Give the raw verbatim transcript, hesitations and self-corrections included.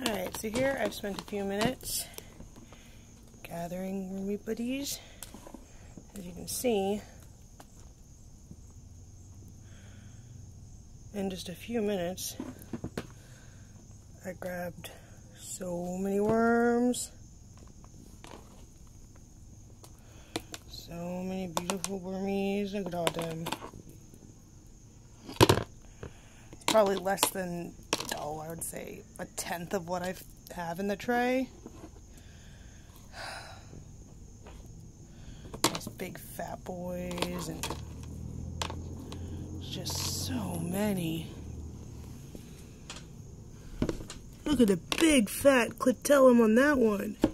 Alright, so here I've spent a few minutes gathering wormy buddies. As you can see, in just a few minutes, I grabbed so many worms. So many beautiful wormies. Look at all of them. Probably less than, oh, I would say a tenth of what I have in the tray. These big fat boys, and just so many. Look at the big fat clitellum on that one.